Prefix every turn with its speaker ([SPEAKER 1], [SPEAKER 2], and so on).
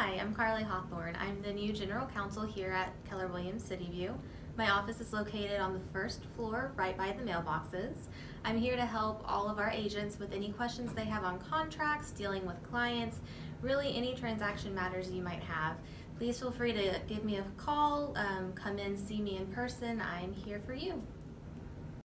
[SPEAKER 1] Hi, I'm Carly Hawthorne. I'm the new General Counsel here at Keller Williams CityView. My office is located on the first floor, right by the mailboxes. I'm here to help all of our agents with any questions they have on contracts, dealing with clients, really any transaction matters you might have. Please feel free to give me a call, come in, see me in person. I'm here for you.